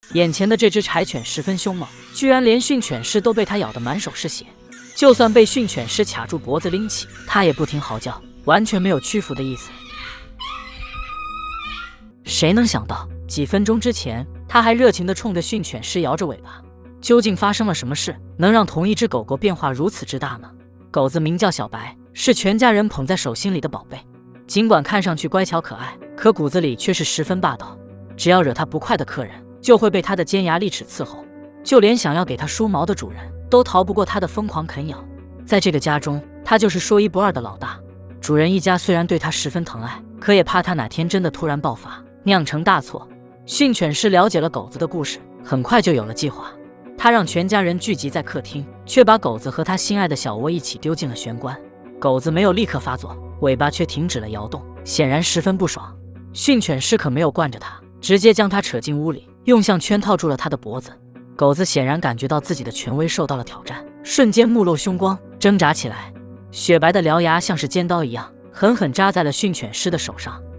眼前的这只柴犬十分凶猛，居然连训犬师都被它咬得满手是血。就算被训犬师卡住脖子拎起，它也不停嚎叫，完全没有屈服的意思。谁能想到，几分钟之前，它还热情地冲着训犬师摇着尾巴。究竟发生了什么事，能让同一只狗狗变化如此之大呢？狗子名叫小白，是全家人捧在手心里的宝贝。尽管看上去乖巧可爱，可骨子里却是十分霸道。只要惹它不快的客人，就会被它的尖牙利齿伺候。就连想要给它梳毛的主人，都逃不过它的疯狂啃咬。在这个家中，它就是说一不二的老大。主人一家虽然对它十分疼爱，可也怕它哪天真的突然爆发，酿成大错。训犬师了解了狗子的故事，很快就有了计划。他让全家人聚集在客厅，却把狗子和他心爱的小窝一起丢进了玄关。狗子没有立刻发作，尾巴却停止了摇动，显然十分不爽。训犬师可没有惯着他，直接将他扯进屋里，用项圈套住了他的脖子。狗子显然感觉到自己的权威受到了挑战，瞬间目露凶光，挣扎起来。雪白的獠牙像是尖刀一样，狠狠扎在了训犬师的手上。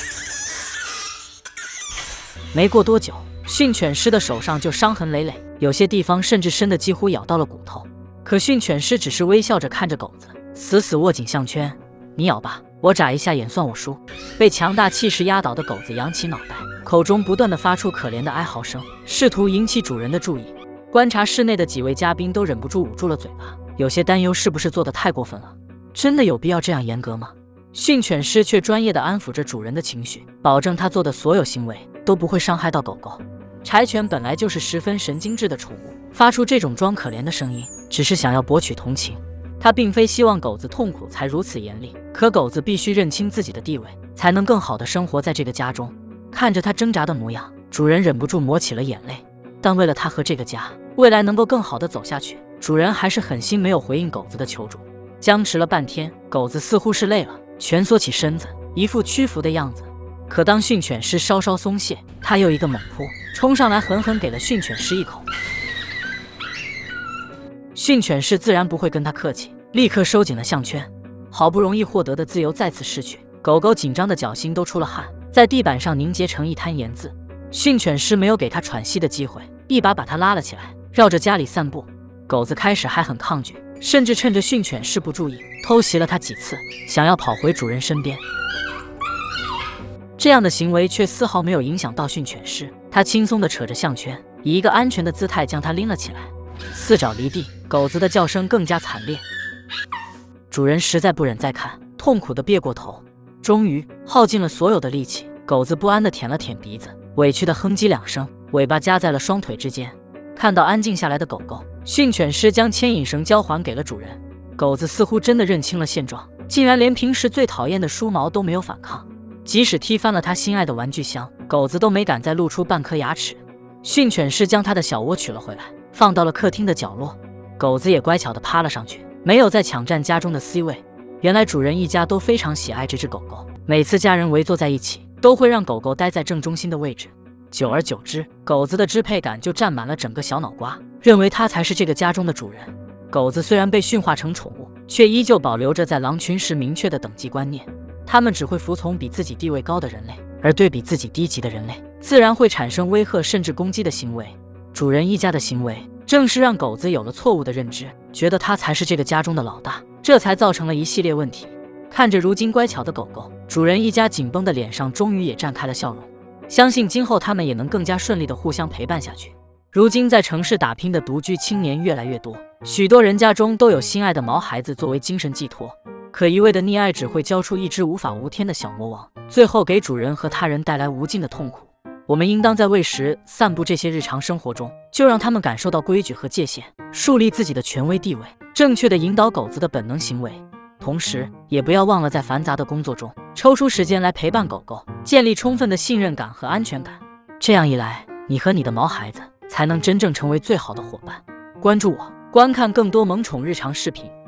没过多久，训犬师的手上就伤痕累累，有些地方甚至深得几乎咬到了骨头。可训犬师只是微笑着看着狗子，死死握紧项圈。你咬吧，我眨一下眼算我输。被强大气势压倒的狗子扬起脑袋，口中不断地发出可怜的哀嚎声，试图引起主人的注意。观察室内的几位嘉宾都忍不住捂住了嘴巴，有些担忧是不是做得太过分了？真的有必要这样严格吗？训犬师却专业地安抚着主人的情绪，保证他做的所有行为都不会伤害到狗狗。柴犬本来就是十分神经质的宠物，发出这种装可怜的声音，只是想要博取同情。他并非希望狗子痛苦才如此严厉，可狗子必须认清自己的地位，才能更好地生活在这个家中。看着他挣扎的模样，主人忍不住抹起了眼泪。但为了他和这个家未来能够更好地走下去，主人还是狠心没有回应狗子的求助。僵持了半天，狗子似乎是累了，蜷缩起身子，一副屈服的样子。可当训犬师稍稍松懈，他又一个猛扑，冲上来狠狠给了训犬师一口。训犬师自然不会跟他客气，立刻收紧了项圈。好不容易获得的自由再次失去，狗狗紧张的脚心都出了汗，在地板上凝结成一滩盐渍。训犬师没有给他喘息的机会，一把把他拉了起来，绕着家里散步。狗子开始还很抗拒，甚至趁着训犬师不注意偷袭了他几次，想要跑回主人身边。这样的行为却丝毫没有影响到训犬师，他轻松地扯着项圈，以一个安全的姿态将它拎了起来。四爪离地，狗子的叫声更加惨烈。主人实在不忍再看，痛苦地别过头。终于耗尽了所有的力气，狗子不安地舔了舔鼻子，委屈地哼唧两声，尾巴夹在了双腿之间。看到安静下来的狗狗，训犬师将牵引绳交还给了主人。狗子似乎真的认清了现状，竟然连平时最讨厌的梳毛都没有反抗。即使踢翻了他心爱的玩具箱，狗子都没敢再露出半颗牙齿。训犬师将他的小窝取了回来，放到了客厅的角落。狗子也乖巧地趴了上去，没有再抢占家中的 C 位。原来主人一家都非常喜爱这只狗狗，每次家人围坐在一起，都会让狗狗待在正中心的位置。久而久之，狗子的支配感就占满了整个小脑瓜，认为它才是这个家中的主人。狗子虽然被驯化成宠物，却依旧保留着在狼群时明确的等级观念。他们只会服从比自己地位高的人类，而对比自己低级的人类，自然会产生威吓甚至攻击的行为。主人一家的行为，正是让狗子有了错误的认知，觉得他才是这个家中的老大，这才造成了一系列问题。看着如今乖巧的狗狗，主人一家紧绷的脸上终于也绽开了笑容。相信今后他们也能更加顺利地互相陪伴下去。如今在城市打拼的独居青年越来越多，许多人家中都有心爱的毛孩子作为精神寄托。可一味的溺爱只会教出一只无法无天的小魔王，最后给主人和他人带来无尽的痛苦。我们应当在喂食、散步这些日常生活中，就让他们感受到规矩和界限，树立自己的权威地位，正确的引导狗子的本能行为。同时，也不要忘了在繁杂的工作中抽出时间来陪伴狗狗，建立充分的信任感和安全感。这样一来，你和你的毛孩子才能真正成为最好的伙伴。关注我，观看更多萌宠日常视频。